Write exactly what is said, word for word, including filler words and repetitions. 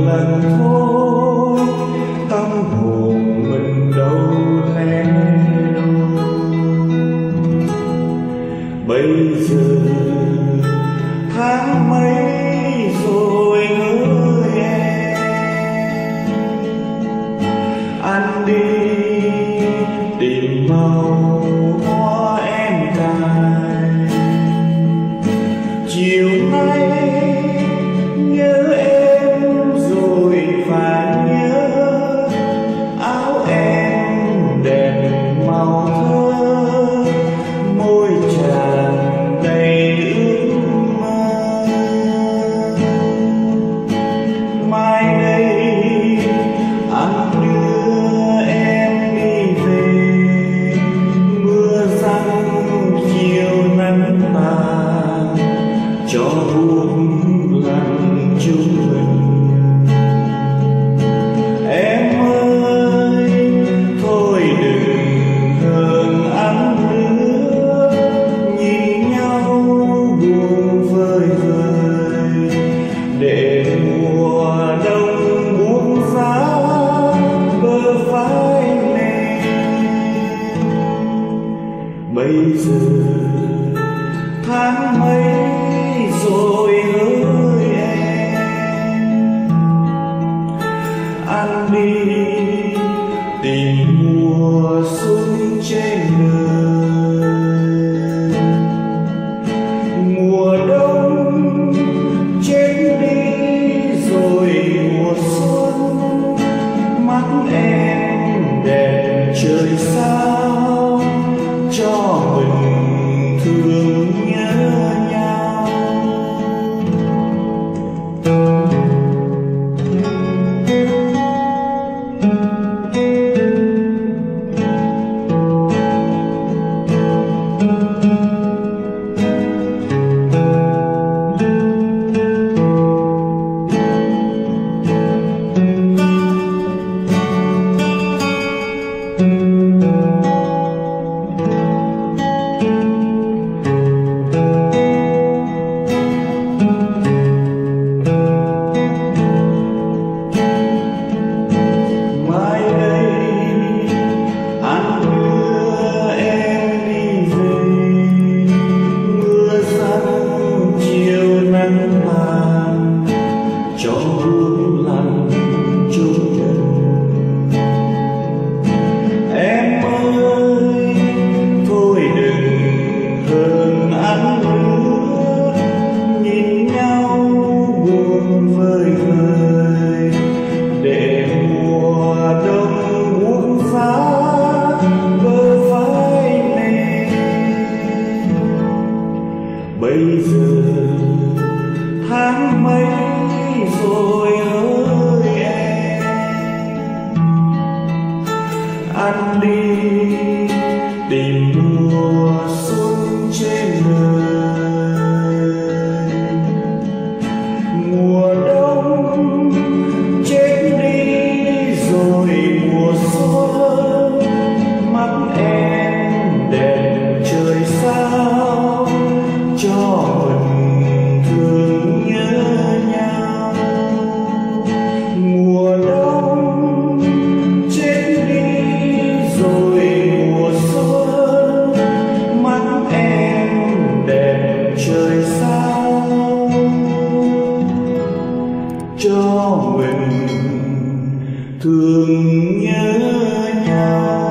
lần thôi, tâm hồn mình đâu lẻ loi. Bây giờ tháng mấy rồi hỡi em, anh đi tìm màu hoa em cài. Chiều nay nhớ em rồi phải nhớ áo em đẹp màu thơ, môi tràn đầy ước mơ. Mai đây anh đưa em đi về, mưa răng chiều nắng tàn cho buông lặng chúng mình. Em ơi thôi đừng hờn anh nữa, nhìn nhau buông vơi vơi để mùa đông buông giá bờ vai này. Bây giờ tháng mấy rồi hỡi em, anh đi tìm mùa xuân trên đời. Mùa đông chết đi rồi mùa xuân, mắt em đẹp trời sao cho mình thương nhớ nhau. Cho buông lặng chung nhân. Em ơi thôi đừng hờn anh nữa, nhìn nhau buông vơi vơi để mùa đông buông giá bờ vai này. Bây giờ tháng mấy rồi hỡi em, anh đi tìm mùa xuân trên đời. Mùa đông chết đi rồi mùa xuân, mắt em đẹp trời sao cho mình thương nhớ nhau. Mùa đông chết đi rồi mùa xuân, mắt em đẹp trời sao cho mình thương nhớ nhau.